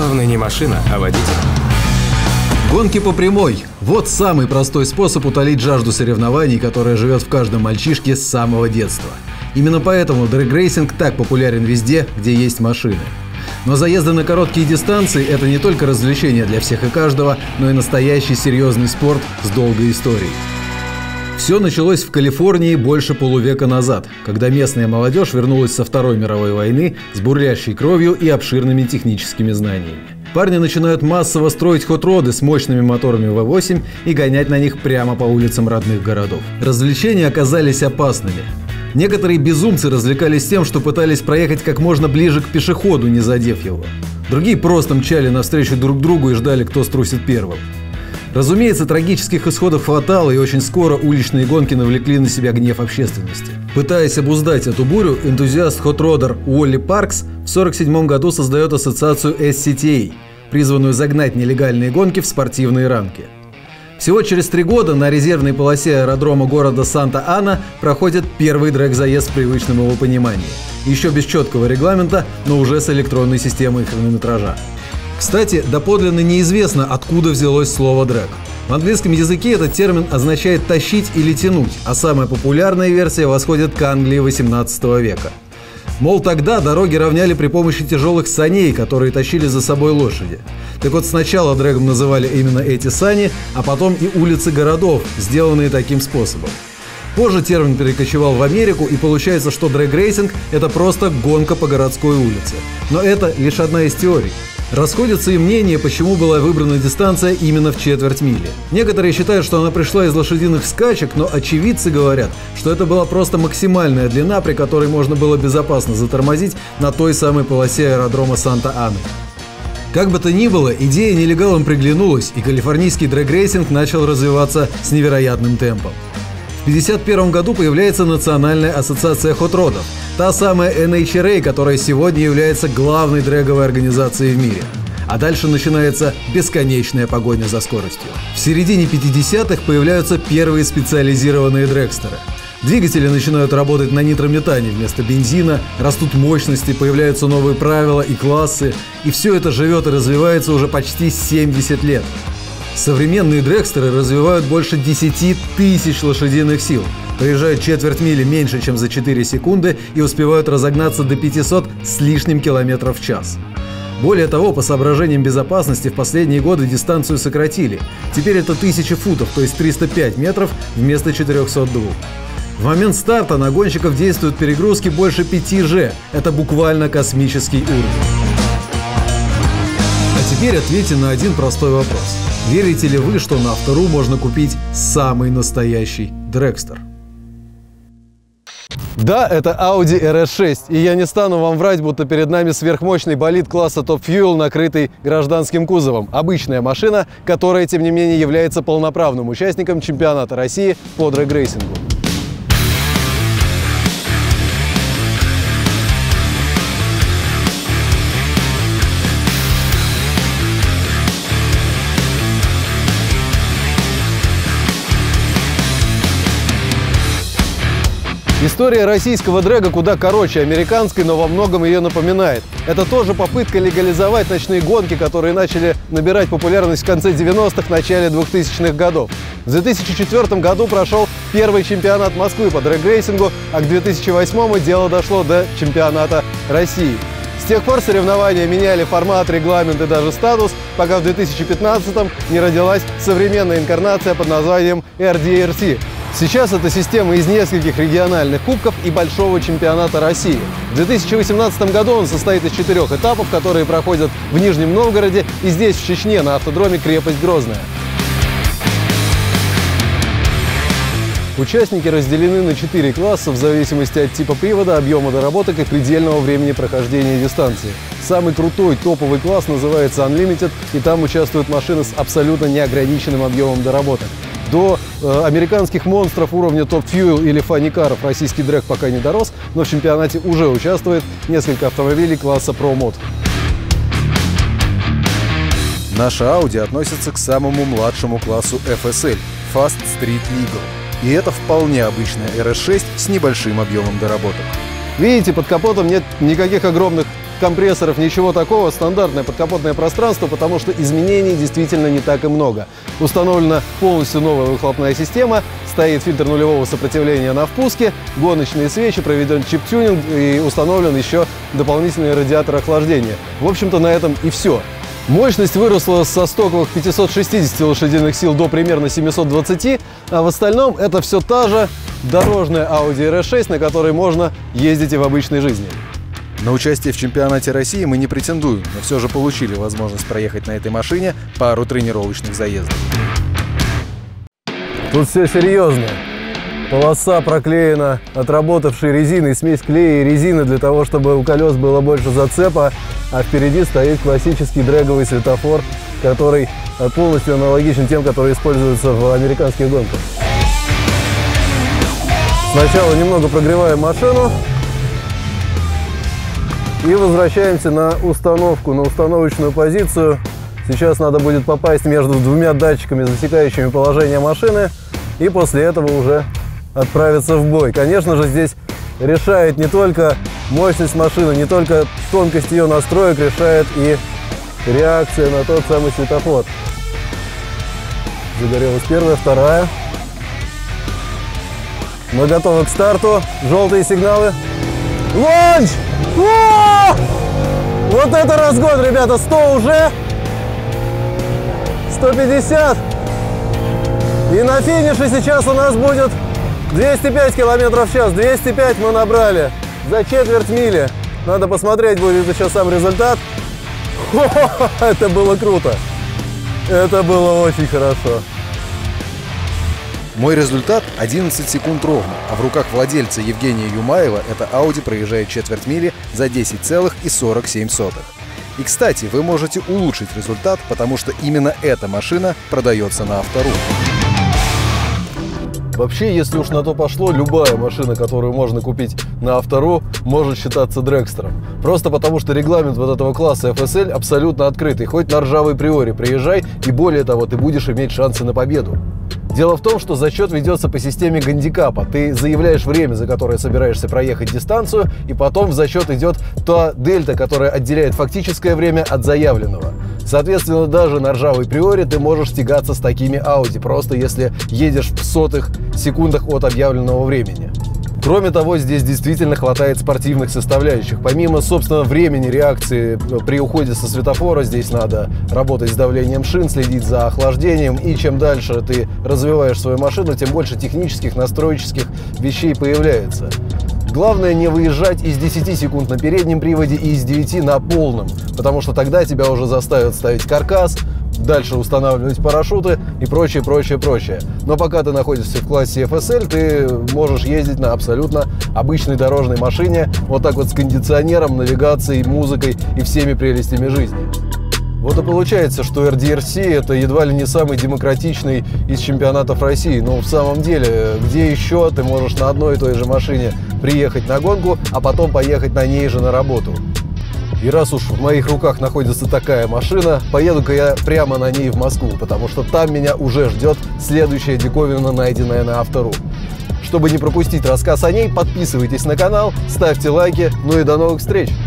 Главное не машина, а водитель. Гонки по прямой – вот самый простой способ утолить жажду соревнований, которая живет в каждом мальчишке с самого детства. Именно поэтому дрэг-рейсинг так популярен везде, где есть машины. Но заезды на короткие дистанции – это не только развлечение для всех и каждого, но и настоящий серьезный спорт с долгой историей. Все началось в Калифорнии больше полувека назад, когда местная молодежь вернулась со Второй мировой войны с бурлящей кровью и обширными техническими знаниями. Парни начинают массово строить хот-роды с мощными моторами V8 и гонять на них прямо по улицам родных городов. Развлечения оказались опасными. Некоторые безумцы развлекались тем, что пытались проехать как можно ближе к пешеходу, не задев его. Другие просто мчали навстречу друг другу и ждали, кто струсит первым. Разумеется, трагических исходов хватало, и очень скоро уличные гонки навлекли на себя гнев общественности. Пытаясь обуздать эту бурю, энтузиаст-хот-родер Уолли Паркс в 1947 году создает ассоциацию SCTA, призванную загнать нелегальные гонки в спортивные рамки. Всего через 3 года на резервной полосе аэродрома города Санта-Ана проходит первый дрэг-заезд в привычном его понимании. Еще без четкого регламента, но уже с электронной системой хронометража. Кстати, доподлинно неизвестно, откуда взялось слово «дрэг». В английском языке этот термин означает «тащить» или «тянуть», а самая популярная версия восходит к Англии XVIII века. Мол, тогда дороги равняли при помощи тяжелых саней, которые тащили за собой лошади. Так вот, сначала дрэгом называли именно эти сани, а потом и улицы городов, сделанные таким способом. Позже термин перекочевал в Америку, и получается, что дрэг-рейсинг – это просто гонка по городской улице. Но это лишь одна из теорий. Расходятся и мнения, почему была выбрана дистанция именно в четверть мили. Некоторые считают, что она пришла из лошадиных скачек, но очевидцы говорят, что это была просто максимальная длина, при которой можно было безопасно затормозить на той самой полосе аэродрома Санта-Аны. Как бы то ни было, идея нелегалам приглянулась, и калифорнийский дрэг-рейсинг начал развиваться с невероятным темпом. В 1951 году появляется Национальная ассоциация хот-родов, та самая NHRA, которая сегодня является главной дрэговой организацией в мире. А дальше начинается бесконечная погоня за скоростью. В середине 50-х появляются первые специализированные дрэгстеры. Двигатели начинают работать на нитрометане вместо бензина, растут мощности, появляются новые правила и классы, и все это живет и развивается уже почти 70 лет. Современные дрэгстеры развивают больше 10 тысяч лошадиных сил, проезжают четверть мили меньше, чем за 4 секунды и успевают разогнаться до 500 с лишним километров в час. Более того, по соображениям безопасности в последние годы дистанцию сократили. Теперь это 1000 футов, то есть 305 метров вместо 402. В момент старта на гонщиков действуют перегрузки больше 5G. Это буквально космический уровень. А теперь ответьте на один простой вопрос. Верите ли вы, что на Авто.ру можно купить самый настоящий дрэгстер? Да, это Audi RS6, и я не стану вам врать, будто перед нами сверхмощный болид класса Top Fuel, накрытый гражданским кузовом. Обычная машина, которая, тем не менее, является полноправным участником чемпионата России по дрэг-рейсингу. История российского дрэга куда короче американской, но во многом ее напоминает. Это тоже попытка легализовать ночные гонки, которые начали набирать популярность в конце 90-х, начале 2000-х годов. В 2004 году прошел первый чемпионат Москвы по дрэг-рейсингу, а к 2008-му дело дошло до чемпионата России. С тех пор соревнования меняли формат, регламент и даже статус, пока в 2015-м не родилась современная инкарнация под названием RDRT. Сейчас это система из нескольких региональных кубков и большого чемпионата России. В 2018 году он состоит из 4 этапов, которые проходят в Нижнем Новгороде и здесь, в Чечне, на автодроме «Крепость Грозная». Участники разделены на 4 класса в зависимости от типа привода, объема доработок и предельного времени прохождения дистанции. Самый крутой топовый класс называется Unlimited, и там участвуют машины с абсолютно неограниченным объемом доработок. До американских монстров уровня Top Fuel или Funny Car'ов российский дрэг пока не дорос, но в чемпионате уже участвует несколько автомобилей класса Pro Mod. Наша Audi относится к самому младшему классу FSL – Fast Street Legal. И это вполне обычная RS6 с небольшим объемом доработок. Видите, под капотом нет никаких огромных компрессоров, ничего такого, стандартное подкапотное пространство, потому что изменений действительно не так и много. Установлена полностью новая выхлопная система, стоит фильтр нулевого сопротивления на впуске, гоночные свечи, проведен чип-тюнинг и установлен еще дополнительный радиатор охлаждения. В общем-то, на этом и все. Мощность выросла со стоковых 560 лошадиных сил до примерно 720, а в остальном это все та же дорожная Audi RS6, на которой можно ездить и в обычной жизни. На участие в чемпионате России мы не претендуем, но все же получили возможность проехать на этой машине пару тренировочных заездов. Тут все серьезно. Полоса проклеена отработавшей резиной, смесь клея и резины для того, чтобы у колес было больше зацепа, а впереди стоит классический дрэговый светофор, который полностью аналогичен тем, которые используются в американских гонках. Сначала немного прогреваем машину и возвращаемся на установку, на установочную позицию. Сейчас надо будет попасть между двумя датчиками, засекающими положение машины, и после этого уже отправиться в бой. Конечно же, здесь решает не только мощность машины, не только тонкость ее настроек, решает и реакция на тот самый светофор. Загорелась первая, вторая. Мы готовы к старту. Желтые сигналы. Лонч! О! Вот это разгон, ребята! 100 уже! 150! И на финише сейчас у нас будет 205 км в час. 205 мы набрали за четверть мили. Надо посмотреть будет еще сам результат. Это было круто. Это было очень хорошо. Мой результат 11 секунд ровно, а в руках владельца Евгения Юмаева эта Audi проезжает четверть мили за 10,47. И, кстати, вы можете улучшить результат, потому что именно эта машина продается на Автору. Вообще, если уж на то пошло, любая машина, которую можно купить на Автору, может считаться дрэгстером. Просто потому, что регламент вот этого класса FSL абсолютно открытый. Хоть на ржавой приоре приезжай, и более того, ты будешь иметь шансы на победу. Дело в том, что зачет ведется по системе гандикапа. Ты заявляешь время, за которое собираешься проехать дистанцию, и потом в зачет идет та дельта, которая отделяет фактическое время от заявленного. Соответственно, даже на ржавой приоре ты можешь тягаться с такими Audi, просто если едешь в сотых секундах от объявленного времени. Кроме того, здесь действительно хватает спортивных составляющих. Помимо, собственно, времени реакции при уходе со светофора, здесь надо работать с давлением шин, следить за охлаждением. И чем дальше ты развиваешь свою машину, тем больше технических, настроеческих вещей появляется. Главное не выезжать из 10 секунд на переднем приводе и из 9 на полном, потому что тогда тебя уже заставят ставить каркас, дальше устанавливать парашюты и прочее, прочее, прочее. Но пока ты находишься в классе FSL, ты можешь ездить на абсолютно обычной дорожной машине, вот так вот с кондиционером, навигацией, музыкой и всеми прелестями жизни. Вот и получается, что RDRC это едва ли не самый демократичный из чемпионатов России. Но в самом деле, где еще ты можешь на одной и той же машине приехать на гонку, а потом поехать на ней же на работу? И раз уж в моих руках находится такая машина, поеду-ка я прямо на ней в Москву, потому что там меня уже ждет следующая диковина, найденная на Автору. Чтобы не пропустить рассказ о ней, подписывайтесь на канал, ставьте лайки, ну и до новых встреч!